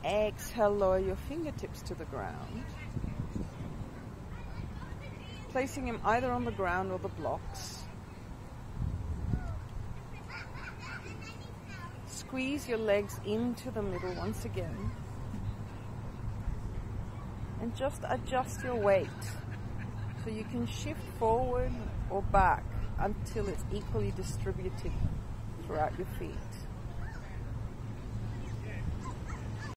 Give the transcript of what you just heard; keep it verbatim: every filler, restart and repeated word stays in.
exhale, lower your fingertips to the ground, placing him either on the ground or the blocks. Squeeze your legs into the middle once again, and just adjust your weight so you can shift forward or back until it's equally distributed throughout your feet.